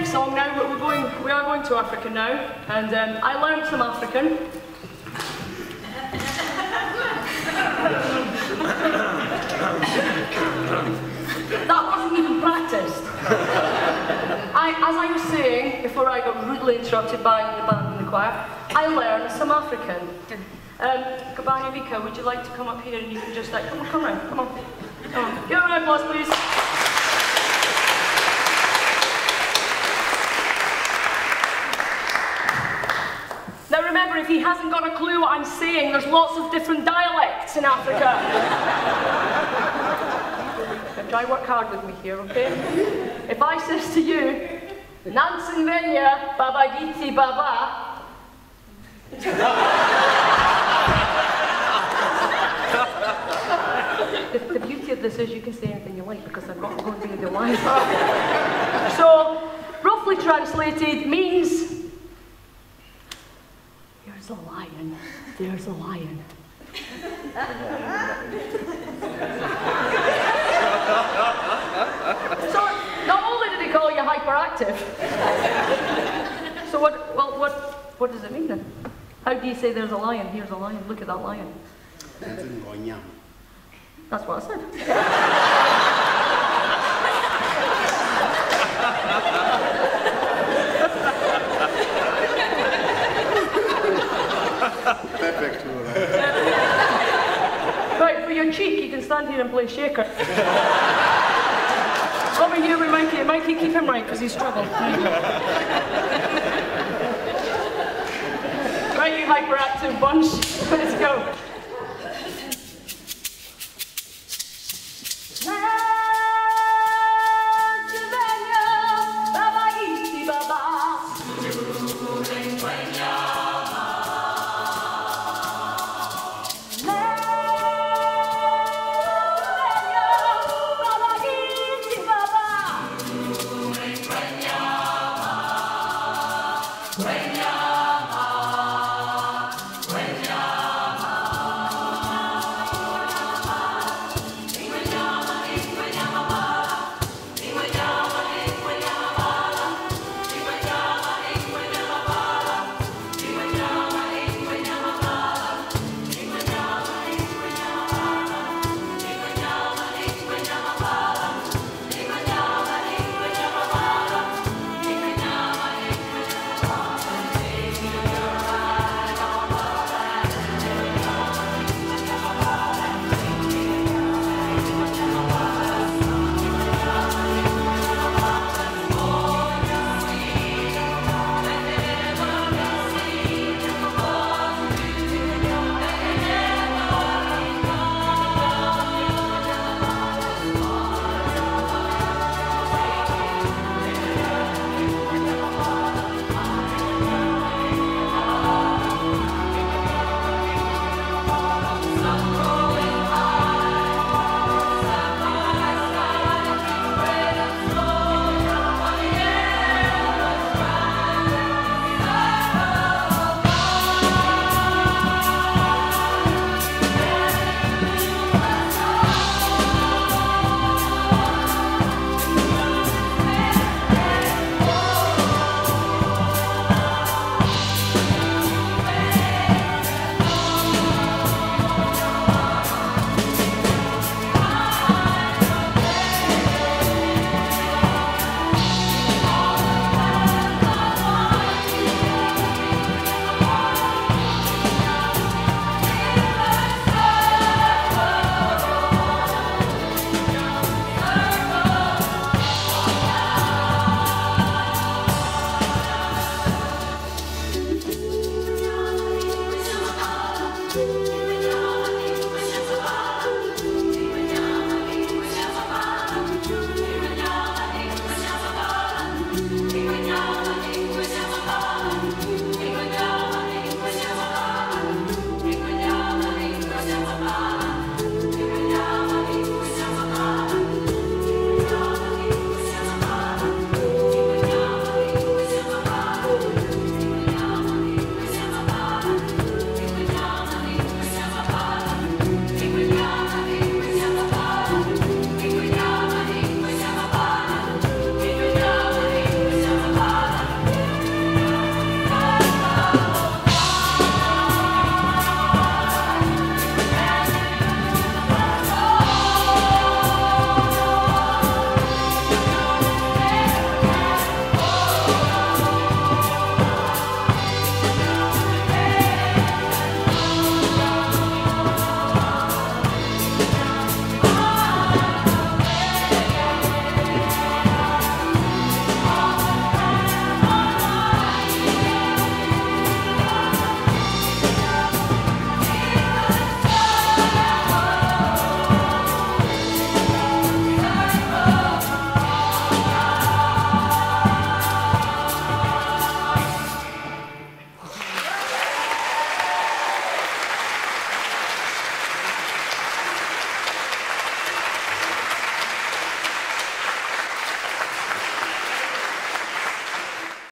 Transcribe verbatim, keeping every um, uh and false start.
next song now, but we're going, we are going to Africa now, and um, I learned some African. That wasn't even practiced. I, as I was saying, before I got rudely interrupted by the band and the choir, I learned some African. Um, Gcobani Vika, would you like to come up here and you can just like, come on, come round, come on. Come on. Give a round of applause, please. Now remember, if he hasn't got a clue what I'm saying, there's lots of different dialects in Africa. Try work hard with me here, okay? If I says to you, Nansen Venya, Babagiti Baba, the, the beauty of this is you can say anything you like because I've got to go and do the line. So, roughly translated means, there's a lion, there's a lion. So, not only did he call you hyperactive, so what, well, what, what does it mean then? How do you say there's a lion, here's a lion, look at that lion? That's what I said. Right, for your cheek, you can stand here and play shaker. Over here with Mikey. Mikey, keep him right, because he's struggling. Right, you hyperactive bunch. Let's go.